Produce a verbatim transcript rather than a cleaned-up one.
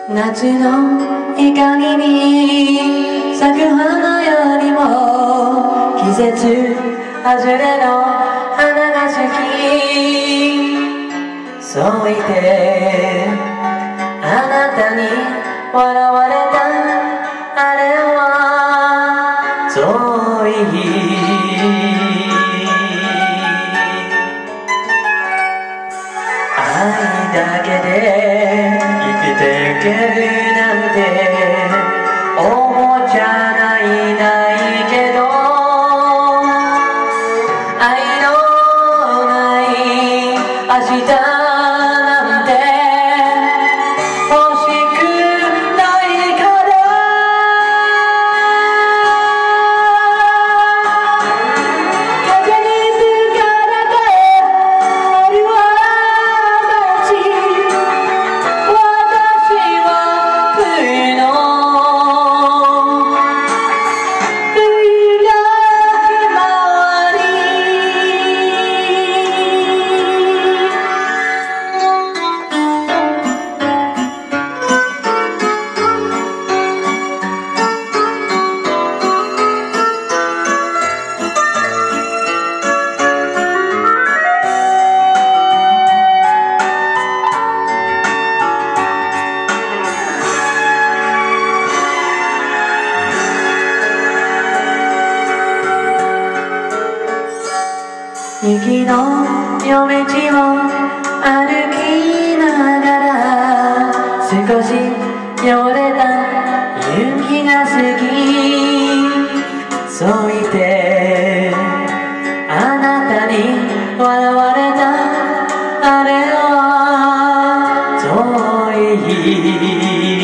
夏の光に咲く花よりも季節外れの花が咲き、そう言ってあなたに笑われたあれは遠い。愛だけで生きていけるなんて思っちゃないないけど、愛のない明日なんて欲しくないから。風に吹かれて春は雪の夜道を歩きながら少し汚れた夕日が過ぎ、そう言ってあなたに笑われたあれは遠い。